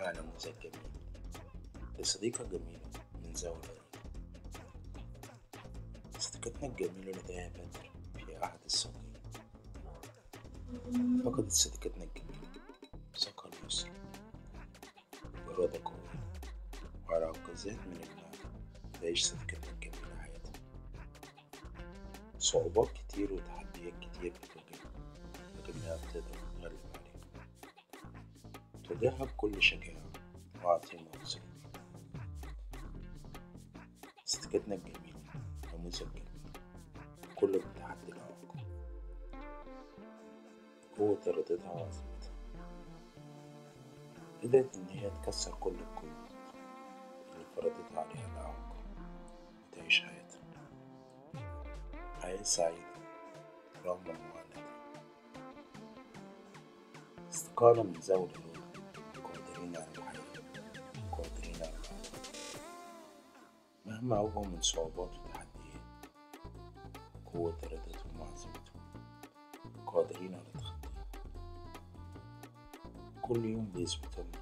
مع نموذج جميل لصديقة جميلة من زاوية بعيدة. صديقتنا الجميلة لديها بذر في أحد الصغير. فقدت صديقتنا الجميلة ثقة اليسرى وإرادة قوية، وعلى عكازات من ابنها تعيش صديقتنا الجميلة حياتها. صعوبات كتير وتحديات كتير بتواجهها، لكنها بتقدر تتغلب عليها. تواجهها بكل شجاعة وعزيمة وصبر. صديقتنا الجميلة نموذج جميل، كل من تحدي العواقب، قوة إرادتها وعزيمتها. قدرت إن هي تكسر كل القيود اللي فرضتها عليها الأعاقة وتعيش حياتها حياة سعيدة رغم معاناتها. استقالة من ذوي الهمم قادرين على الحياة، قادرين على العمل مهما واجهوا من صعوبات وتحديات. قوة إرادتهم وعزيمتهم قادرين على تخطيها. كل يوم بيثبتوا إن